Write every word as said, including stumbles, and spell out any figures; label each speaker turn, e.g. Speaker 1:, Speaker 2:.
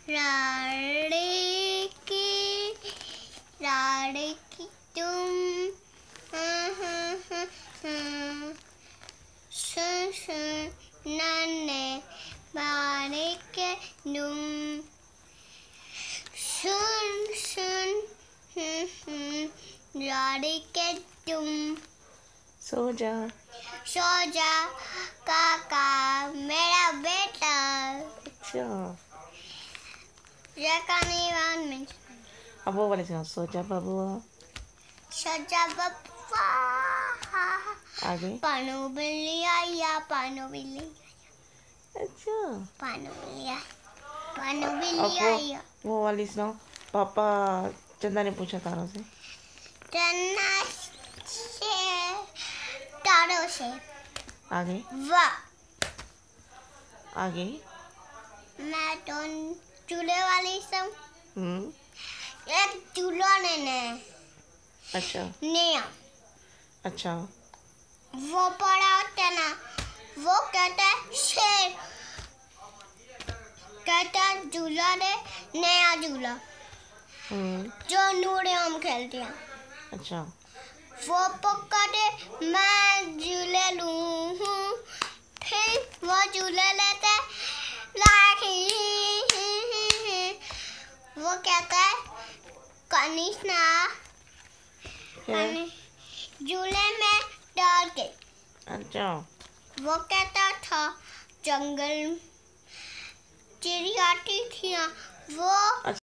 Speaker 1: राड़े की राड़े की तुम हाँ हाँ हाँ हाँ सुन सुन नन्हे बारे के तुम सुन सुन हम्म हम्म राड़े के तुम
Speaker 2: सो जा
Speaker 1: सो जा काका मेरा बेटा।
Speaker 2: अच्छा अब वो वाले सुनाओ। सो जा बबुआ।
Speaker 1: सो जा बबुआ।
Speaker 2: आगे
Speaker 1: पानो बिल्ली आया पानो बिल्ली।
Speaker 2: अच्छा
Speaker 1: पानो बिल्ली आया पानो
Speaker 2: अब
Speaker 1: बिल्ली
Speaker 2: वो
Speaker 1: आया।
Speaker 2: वो वाली सुनाओ। पापा चंदा ने पूछा तारों से।
Speaker 1: चंदा से तारों से।
Speaker 2: आगे
Speaker 1: वाह
Speaker 2: आगे
Speaker 1: मैं तो चूल्हे वाली सब
Speaker 2: हम्म
Speaker 1: एक चूल्हा ने ने
Speaker 2: अच्छा
Speaker 1: नया
Speaker 2: अच्छा
Speaker 1: वो पड़ा होता ना वो कहता है शेर कहता है झूला दे नया झूला
Speaker 2: हम्म
Speaker 1: जो नूरे हम खेलते हैं।
Speaker 2: अच्छा
Speaker 1: वो पक्का दे मैं झूले लूं हूँ फिर वो झूले लेते लाखी वो कहता है कनिष्णा झूले में डाल के।
Speaker 2: अच्छा
Speaker 1: वो कहता था जंगल चिड़िया थी वो